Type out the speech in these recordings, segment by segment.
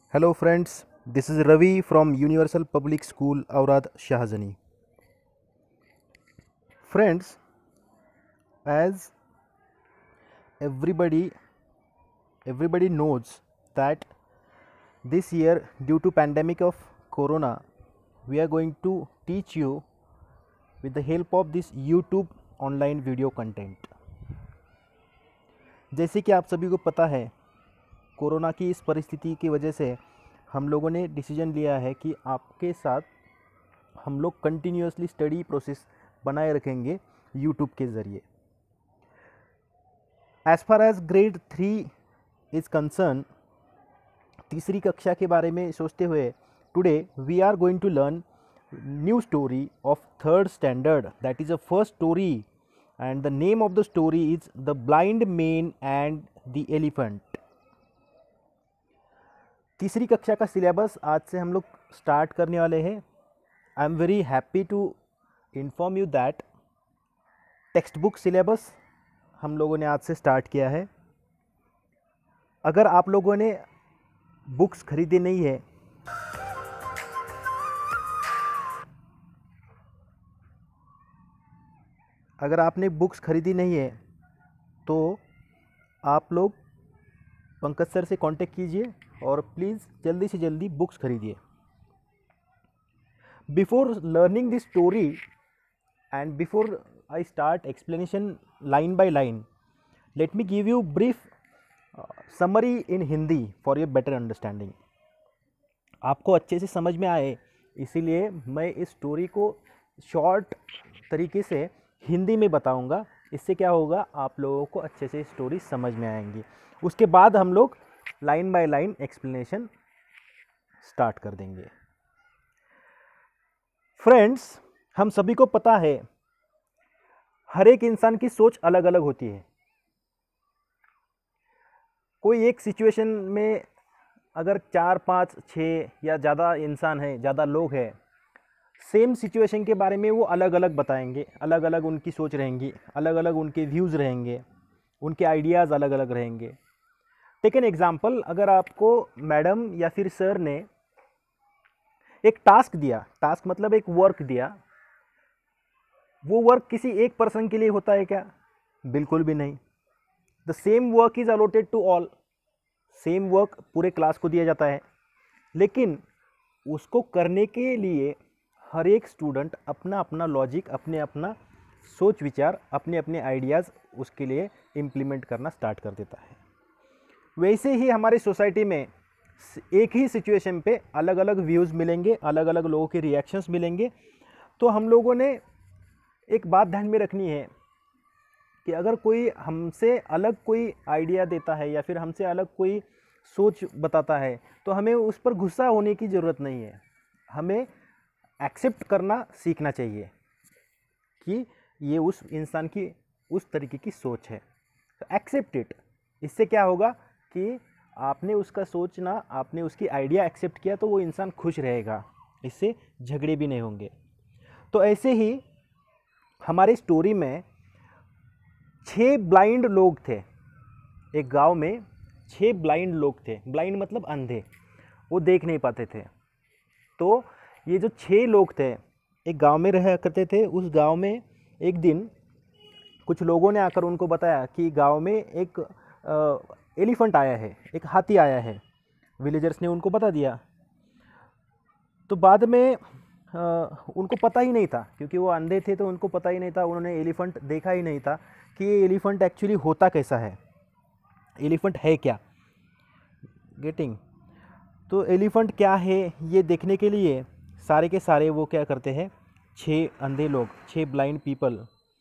Hello friends, this is Ravi from Universal Public School Aurad Shahjani. Friends, as everybody everybody knows that this year due to pandemic of corona we are going to teach you with the help of this YouTube online video content. जैसे कि आप सभी को पता है corona की इस परिस्थिति की वजह से हम लोगों ने डिसीजन लिया है कि आपके साथ हम लोग कंटिन्यूसली स्टडी प्रोसेस बनाए रखेंगे यूट्यूब के ज़रिए. As far as grade 3 is concern, तीसरी कक्षा के बारे में सोचते हुए today we are going to learn new story of third standard, that is a first story and the name of the story is the blind man and the elephant. तीसरी कक्षा का सिलेबस आज से हम लोग स्टार्ट करने वाले हैं. I am very happy to inform you that text book syllabus हम लोगों ने आज से स्टार्ट किया है. अगर आप लोगों ने बुक्स खरीदी नहीं है अगर आपने बुक्स खरीदी नहीं है तो आप लोग पंकज सर से कांटेक्ट कीजिए और प्लीज़ जल्दी से जल्दी बुक्स खरीदिए. Before learning this story and before I start explanation line by line, let me give you brief summary in Hindi for your better understanding. आपको अच्छे से समझ में आए इसीलिए मैं इस स्टोरी को शॉर्ट तरीके से हिंदी में बताऊंगा. इससे क्या होगा, आप लोगों को अच्छे से स्टोरी समझ में आएंगी. उसके बाद हम लोग line by line explanation start कर देंगे. फ्रेंड्स, हम सभी को पता है हर एक इंसान की सोच अलग अलग होती है. कोई एक सिचुएशन में अगर 4, 5, 6 या ज़्यादा इंसान है, ज़्यादा लोग हैं, सेम सिचुएशन के बारे में वो अलग अलग बताएंगे. अलग अलग उनकी सोच रहेंगी, अलग अलग उनके व्यूज़ रहेंगे, उनके आइडियाज़ अलग अलग रहेंगे. टेक एन एग्जाम्पल, अगर आपको मैडम या फिर सर ने एक टास्क दिया, टास्क मतलब एक वर्क दिया, वो वर्क किसी एक पर्सन के लिए होता है क्या? बिल्कुल भी नहीं. The same work is allotted to all. Same work पूरे क्लास को दिया जाता है, लेकिन उसको करने के लिए हर एक स्टूडेंट अपना अपना लॉजिक, अपने अपना सोच विचार, अपने अपने आइडियाज़ उसके लिए इम्प्लीमेंट करना स्टार्ट कर देता है. वैसे ही हमारी सोसाइटी में एक ही सिचुएशन पे अलग अलग व्यूज़ मिलेंगे, अलग अलग लोगों के रिएक्शंस मिलेंगे. तो हम लोगों ने एक बात ध्यान में रखनी है कि अगर कोई हमसे अलग कोई आइडिया देता है या फिर हमसे अलग कोई सोच बताता है तो हमें उस पर गुस्सा होने की ज़रूरत नहीं है. हमें एक्सेप्ट करना सीखना चाहिए कि ये उस इंसान की उस तरीके की सोच है. तो एक्सेप्ट इट. इससे क्या होगा कि आपने उसका सोचना, आपने उसकी आइडिया एक्सेप्ट किया तो वो इंसान खुश रहेगा, इससे झगड़े भी नहीं होंगे. तो ऐसे ही हमारी स्टोरी में 6 ब्लाइंड लोग थे. एक गांव में 6 ब्लाइंड लोग थे. ब्लाइंड मतलब अंधे, वो देख नहीं पाते थे. तो ये जो 6 लोग थे एक गांव में रहा करते थे. उस गांव में एक दिन कुछ लोगों ने आकर उनको बताया कि गांव में एक एलिफेंट आया है, एक हाथी आया है. विलेजर्स ने उनको बता दिया. तो बाद में उनको पता ही नहीं था, क्योंकि वो अंधे थे तो उनको पता ही नहीं था, उन्होंने एलिफेंट देखा ही नहीं था कि ये एलिफेंट एक्चुअली होता कैसा है, एलिफेंट है क्या. गेटिंग. तो एलिफेंट क्या है ये देखने के लिए सारे के सारे वो क्या करते हैं, 6 अंधे लोग, 6 blind people,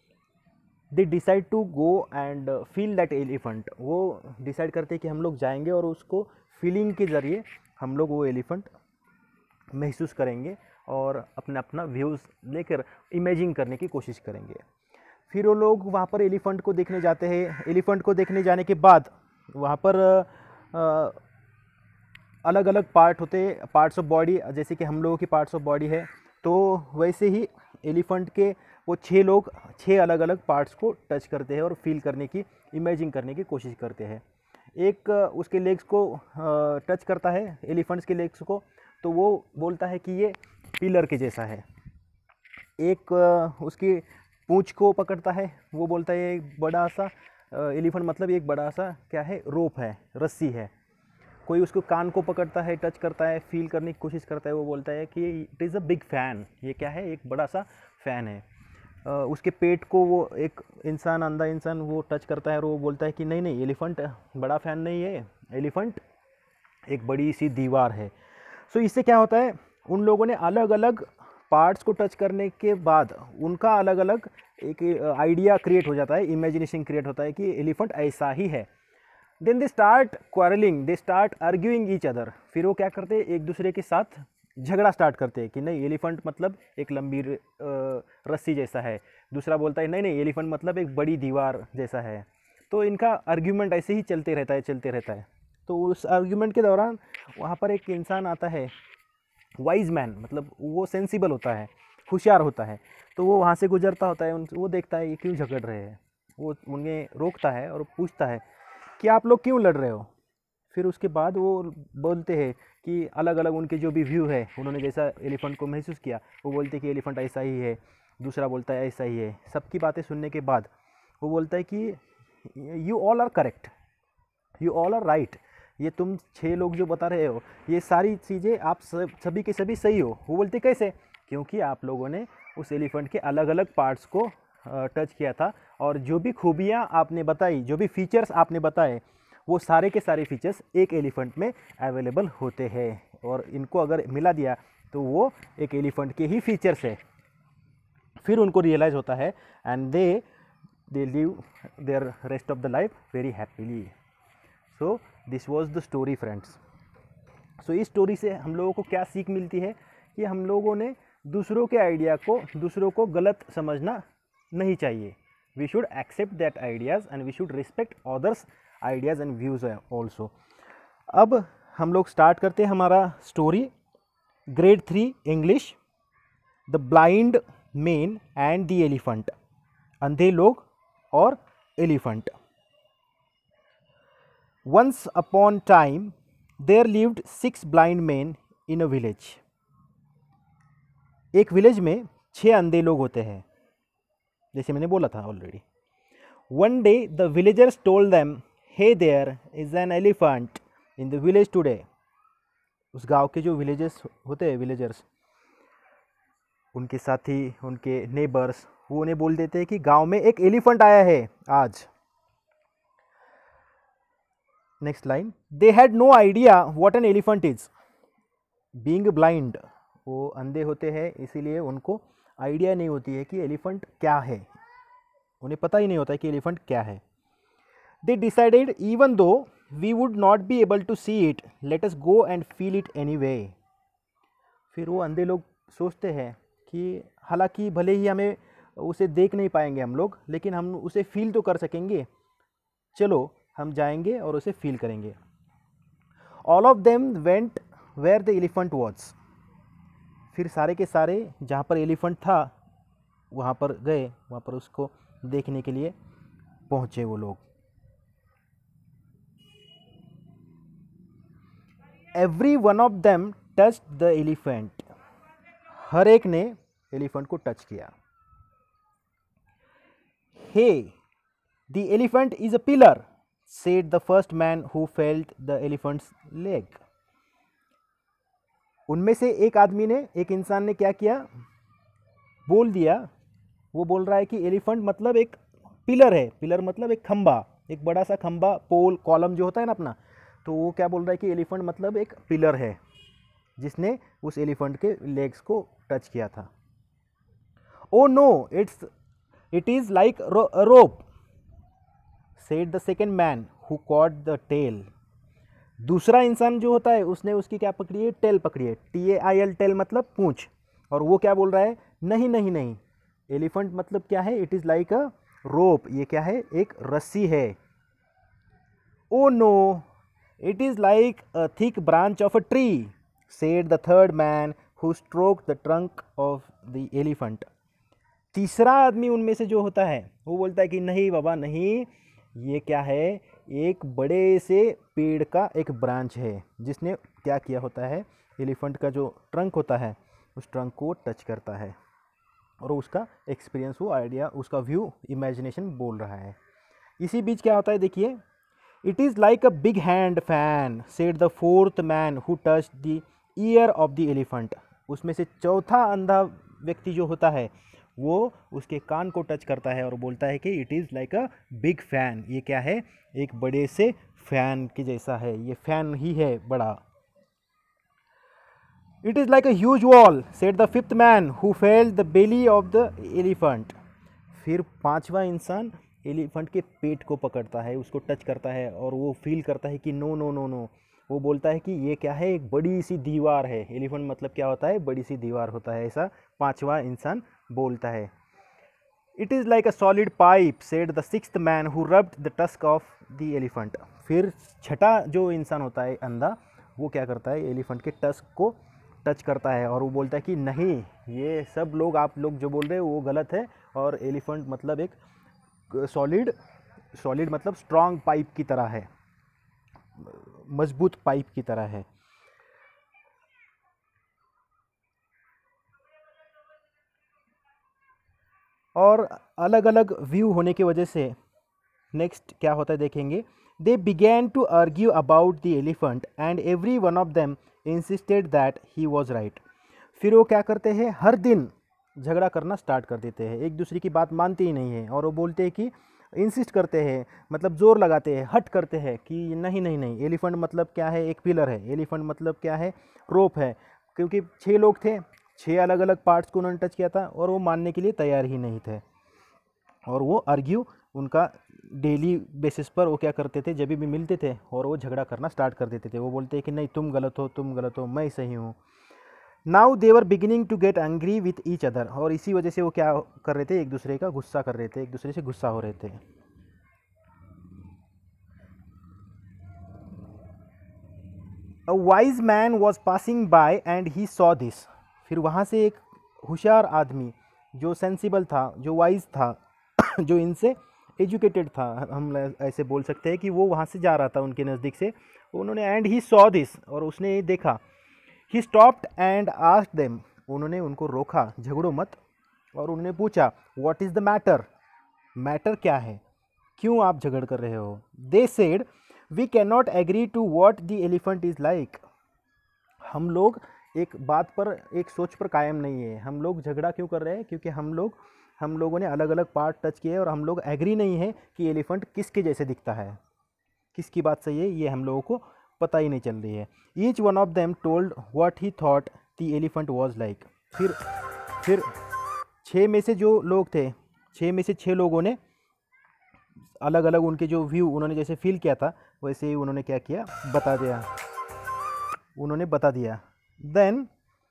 they decide to go and feel that elephant. वो डिसाइड करते हैं कि हम लोग जाएंगे और उसको फीलिंग के ज़रिए हम लोग वो एलिफेंट महसूस करेंगे और अपना अपना व्यूज़ लेकर इमेजिन करने की कोशिश करेंगे. फिर वो लोग वहाँ पर एलिफेंट को देखने जाते हैं. एलिफेंट को देखने जाने के बाद वहाँ पर अलग अलग पार्ट होते हैं, पार्ट्स ऑफ बॉडी, जैसे कि हम लोगों की पार्ट्स ऑफ बॉडी है, तो वैसे ही एलिफेंट के वो 6 लोग 6 अलग अलग पार्ट्स को टच करते हैं और फील करने की, इमेजिन करने की कोशिश करते हैं. एक उसके लेग्स को टच करता है, एलिफेंट्स के लेग्स को, तो वो बोलता है कि ये पिलर के जैसा है। एक उसकी पूंछ को पकड़ता है, वो बोलता है एक बड़ा सा एलिफेंट मतलब एक बड़ा सा क्या है, रोप है, रस्सी है। कोई उसको कान को पकड़ता है, टच करता है, फील करने की कोशिश करता है, वो बोलता है कि it is a big fan, ये क्या है, एक बड़ा सा फ़ैन है। उसके पेट को वो एक इंसान, अंधा इंसान वो टच करता है और वो बोलता है कि नहीं नहीं, एलिफेंट बड़ा फ़ैन नहीं है, एलिफेंट एक बड़ी सी दीवार है। सो इससे क्या होता है, उन लोगों ने अलग अलग पार्ट्स को टच करने के बाद उनका अलग अलग एक आइडिया क्रिएट हो जाता है, इमेजिनेशन क्रिएट होता है कि एलिफेंट ऐसा ही है। Then they start quarrelling, they start arguing each other. फिर वो क्या करते हैं, एक दूसरे के साथ झगड़ा स्टार्ट करते हैं कि नहीं एलिफेंट मतलब एक लंबी रस्सी जैसा है, दूसरा बोलता है नहीं नहीं एलिफेंट मतलब एक बड़ी दीवार जैसा है। तो इनका आर्ग्यूमेंट ऐसे ही चलते रहता है, चलते रहता है। तो उस आर्ग्यूमेंट के दौरान वहाँ पर एक इंसान आता है, वाइज मैन, मतलब वो सेंसिबल होता है, होशियार होता है। तो वो वहाँ से गुजरता होता है, वो देखता है ये क्यों झगड़ रहे हैं, वो उन्हें रोकता है और पूछता है कि आप लोग क्यों लड़ रहे हो। फिर उसके बाद वो बोलते हैं कि अलग अलग उनके जो भी व्यू है, उन्होंने जैसा एलिफेंट को महसूस किया, वो बोलते हैं कि एलिफेंट ऐसा ही है, दूसरा बोलता है ऐसा ही है। सबकी बातें सुनने के बाद वो बोलता है कि you all are correct, you all are right, ये तुम 6 लोग जो बता रहे हो ये सारी चीज़ें आप सभी के सभी सही हो। वो बोलते कैसे, क्योंकि आप लोगों ने उस एलिफेंट के अलग अलग पार्ट्स को टच किया था और जो भी खूबियाँ आपने बताई, जो भी फीचर्स आपने बताए, वो सारे के सारे फीचर्स एक एलिफेंट में अवेलेबल होते हैं और इनको अगर मिला दिया तो वो एक एलिफेंट के ही फीचर्स है। फिर उनको रियलाइज़ होता है and they live there rest of the life very happily. So this was the story friends. So इस स्टोरी से हम लोगों को क्या सीख मिलती है कि हम लोगों ने दूसरों के आइडिया को, दूसरों को गलत समझना नहीं चाहिए। We should accept that ideas and we should respect others ideas and views also. अब हम लोग स्टार्ट करते हैं हमारा story. Grade 3 English, the blind man and the elephant, अंधे लोग और elephant. Once upon time, there lived 6 blind men in a village. एक विलेज में 6 अंधे लोग होते हैं, जैसे मैंने बोला था already. One day, the villagers told them, "Hey, there is an elephant in the village today." उस गांव के जो विलेजर्स होते हैं, विलेजर्स, उनके साथी, उनके नेबर्स, वो उन्हें बोल देते हैं कि गांव में एक एलिफेंट आया है आज। Next line, they had no idea what an elephant is. Being blind, वो अंधे होते हैं, इसीलिए उनको आइडिया नहीं होती है कि एलिफेंट क्या है, उन्हें पता ही नहीं होता है कि एलिफेंट क्या है। They decided even though we would not be able to see it, let us go and feel it anyway. फिर वो अंधे लोग सोचते हैं कि हालांकि भले ही हमें उसे देख नहीं पाएंगे हम लोग, लेकिन हम उसे फील तो कर सकेंगे, चलो हम जाएंगे और उसे फील करेंगे। All of them went where the elephant was. फिर सारे के सारे जहाँ पर एलिफेंट था वहाँ पर गए, वहाँ पर उसको देखने के लिए पहुँचे वो लोग। Every one of them touched the elephant, हर एक ने एलिफेंट को टच किया। Hey, the elephant is a pillar, said the first man who felt the elephant's leg. उनमें से एक आदमी ने, एक इंसान ने क्या किया, बोल दिया, वो बोल रहा है कि एलिफेंट मतलब एक पिलर है। पिलर मतलब एक खंबा, एक बड़ा सा खंबा, पोल, कॉलम जो होता है ना अपना, तो वो क्या बोल रहा है कि एलिफेंट मतलब एक पिलर है जिसने उस एलिफेंट के लेग्स को टच किया था। Oh no, it is like rope, said the second man who caught the tail. दूसरा इंसान जो होता है उसने उसकी क्या पकड़ी है, टेल पकड़ी है, TAIL, टेल मतलब पूंछ। और वो क्या बोल रहा है, नहीं नहीं नहीं, एलिफेंट मतलब क्या है, it is like a rope, ये क्या है, एक रस्सी है। Oh no, it is like a thick branch of a tree, said the third man who stroked the trunk of the elephant. तीसरा आदमी उनमें से जो होता है वो बोलता है कि नहीं बाबा नहीं, ये क्या है, एक बड़े से पेड़ का एक ब्रांच है जिसने क्या किया होता है, एलिफेंट का जो ट्रंक होता है उस ट्रंक को टच करता है और उसका एक्सपीरियंस, वो आइडिया, उसका व्यू, इमेजिनेशन बोल रहा है। इसी बीच क्या होता है देखिए, it is like a big hand fan said the fourth man who touch the ear of the elephant. उसमें से चौथा अंधा व्यक्ति जो होता है वो उसके कान को टच करता है और बोलता है कि it is like a big fan. ये क्या है, एक बड़े से फैन के जैसा है, ये फैन ही है बड़ा। It is like a huge wall said the fifth man who felt the belly of the elephant. फिर पांचवा इंसान एलिफेंट के पेट को पकड़ता है, उसको टच करता है और वो फील करता है कि नो नो नो नो। वो बोलता है कि ये क्या है, एक बड़ी सी दीवार है। एलिफेंट मतलब क्या होता है, बड़ी सी दीवार होता है, ऐसा पांचवा इंसान बोलता है। It is like a solid pipe said the sixth man who rubbed the tusk of the elephant. फिर छठा जो इंसान होता है अंधा, वो क्या करता है, एलिफेंट के टस्क को टच करता है और वो बोलता है कि नहीं, ये सब लोग, आप लोग जो बोल रहे हो वो गलत है, और एलिफेंट मतलब एक सॉलिड, सॉलिड मतलब स्ट्रॉन्ग पाइप की तरह है, मजबूत पाइप की तरह है। और अलग अलग व्यू होने की वजह से नेक्स्ट क्या होता है देखेंगे, they began to argue about the elephant and every one of them insisted that he was right. फिर वो क्या करते हैं, हर दिन झगड़ा करना स्टार्ट कर देते हैं, एक दूसरे की बात मानते ही नहीं है और वो बोलते हैं कि, इंसिस्ट करते हैं, मतलब जोर लगाते हैं, हट करते हैं कि नहीं नहीं नहीं, एलिफेंट मतलब क्या है, एक पिलर है, एलिफेंट मतलब क्या है, रोप है। क्योंकि 6 लोग थे, 6 अलग अलग पार्ट्स को उन्होंने टच किया था और वो मानने के लिए तैयार ही नहीं थे। और वो आर्ग्यू उनका डेली बेसिस पर वो क्या करते थे, जब भी मिलते थे और वो झगड़ा करना स्टार्ट कर देते थे। वो बोलते हैं कि नहीं, तुम गलत हो, तुम गलत हो, मैं सही हूँ। Now they were beginning to get angry with each other. और इसी वजह से वो क्या कर रहे थे, एक दूसरे का गुस्सा कर रहे थे, एक दूसरे से गुस्सा हो रहे थे। A wise man was passing by and he saw this. फिर वहाँ से एक होशियार आदमी जो सेंसिबल था, जो वाइज था जो इनसे एजुकेटेड था, हम ऐसे बोल सकते हैं कि वो वहाँ से जा रहा था उनके नज़दीक से। उन्होंने एंड ही सॉ दिस, और उसने ये देखा। He stopped and asked them. उन्होंने उनको रोका, झगड़ो मत, और उन्होंने पूछा what is the matter, matter क्या है, क्यों आप झगड़ कर रहे हो। They said we can not agree to what the elephant is like. हम लोग एक बात पर, एक सोच पर कायम नहीं है। हम लोग झगड़ा क्यों कर रहे हैं, क्योंकि हम लोगों ने अलग अलग पार्ट टच किए और हम लोग एग्री नहीं है कि एलिफेंट किसके जैसे दिखता है, किसकी बात सही है, ये हम लोगों को पता ही नहीं चल रही है। Each one of them told what he thought the elephant was like. फिर 6 में से जो लोग थे, 6 में से 6 लोगों ने अलग अलग उनके जो व्यू, उन्होंने जैसे फील किया था वैसे ही उन्होंने क्या किया, बता दिया, उन्होंने बता दिया। Then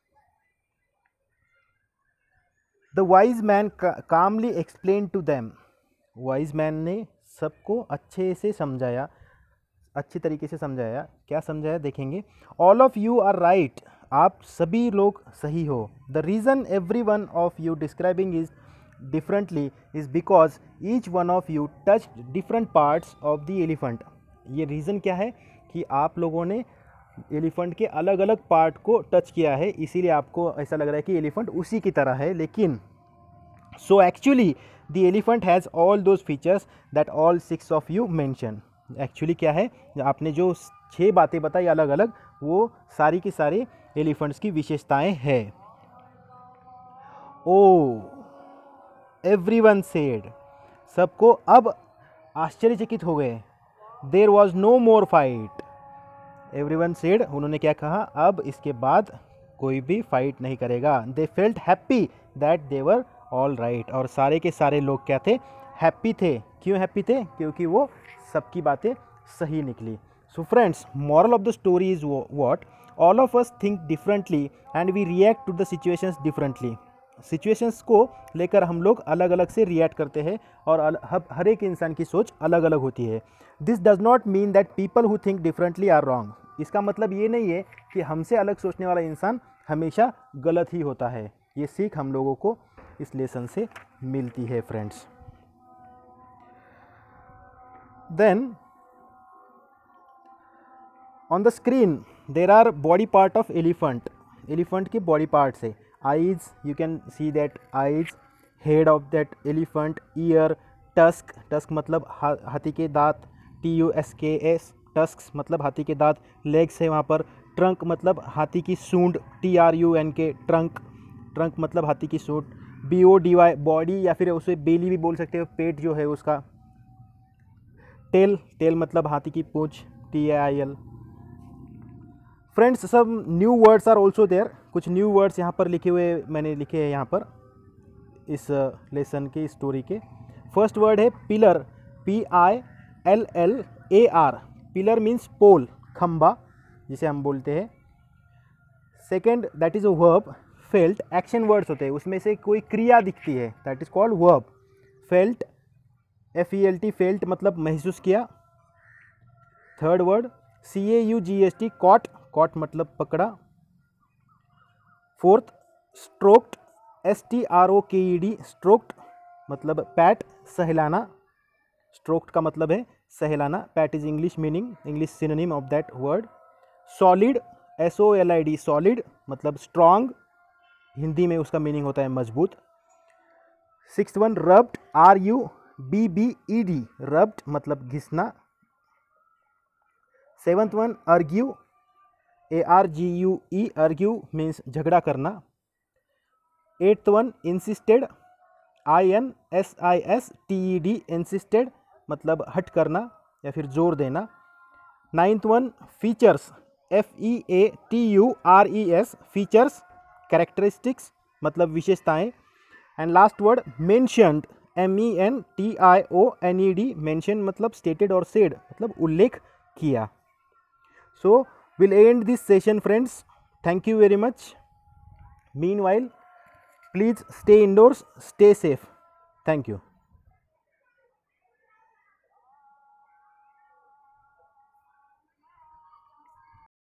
the wise man calmly explain to them. Wise man ने सबको अच्छे से समझाया, अच्छी तरीके से समझाया। क्या समझाया देखेंगे, all of you are right, आप सभी लोग सही हो। The reason every one of you describing is differently is because each one of you touch different parts of the elephant. ये रीज़न क्या है कि आप लोगों ने एलिफेंट के अलग अलग पार्ट को टच किया है, इसीलिए आपको ऐसा लग रहा है कि एलिफेंट उसी की तरह है। लेकिन so actually the elephant has all those features that all 6 of you mention. Actually क्या है, आपने जो 6 बातें बताई अलग अलग, वो सारी की सारी एलिफेंट्स की विशेषताएं हैं। ओ एवरीवन सेड, सबको अब आश्चर्यचकित हो गए। There was no more fight. Everyone said, उन्होंने क्या कहा, अब इसके बाद कोई भी फाइट नहीं करेगा। They felt happy that they were all right. और सारे के सारे लोग क्या थे, हैप्पी थे। क्यों हैप्पी थे, क्योंकि वो सबकी बातें सही निकली। So friends, moral of the story is what, all of us think differently and we react to the situations differently. Situations को लेकर हम लोग अलग अलग से रिएक्ट करते हैं और हर एक इंसान की सोच अलग अलग होती है। This does not mean that people who think differently are wrong. इसका मतलब ये नहीं है कि हमसे अलग सोचने वाला इंसान हमेशा गलत ही होता है। ये सीख हम लोगों को इस लेसन से मिलती है friends. Then on the screen there are body part of elephant, elephant के बॉडी पार्ट्स है। Eyes, you can see that eyes, head of that elephant, ear, tusk, tusk मतलब हाथी के दांत, TUSKS, टस्क्स मतलब हाथी के दांत, लेग्स है वहाँ पर, ट्रंक मतलब हाथी की सूंड, TRUNK, ट्रंक, ट्रंक मतलब हाथी की सूंड, BODY, बॉडी या फिर उसे बेली भी बोल सकते हो, पेट जो है उसका, टेल, टेल मतलब हाथी की पूंछ, TAIL। फ्रेंड्स, सब new words are also there, कुछ न्यू वर्ड्स यहाँ पर लिखे हुए मैंने लिखे हैं यहाँ पर इस लेसन के स्टोरी के। फर्स्ट वर्ड है pillar, PILLAR, pillar means pole, खंबा जिसे हम बोलते हैं। Second that is a verb, felt, action words होते हैं, उसमें से कोई क्रिया दिखती है, that is called verb. Felt, FELT, felt मतलब महसूस किया। Third word CAUGST, caught, caught मतलब पकड़ा। फोर्थ स्ट्रोक्ड, STROKED, स्ट्रोक्ड मतलब पैट, सहलाना, स्ट्रोक्ड का मतलब है सहलाना, pat is English meaning, English synonym of that word. Solid, SOLID, solid मतलब स्ट्रॉन्ग, हिंदी में उसका मीनिंग होता है मजबूत। Sixth one rubbed, RUBBED, rubbed मतलब घिसना। Seventh one argue, ARGUE, argue means झगड़ा करना। Eighth one insisted, INSISTED, insisted मतलब हट करना या फिर जोर देना। Ninth one features, FEATURES, features, characteristics मतलब विशेषताएं। And last word mentioned, MENTIONED, mention मतलब स्टेटेड और सेड मतलब उल्लेख किया। So will end this session friends, thank you very much. Meanwhile please stay indoors, stay safe, thank you.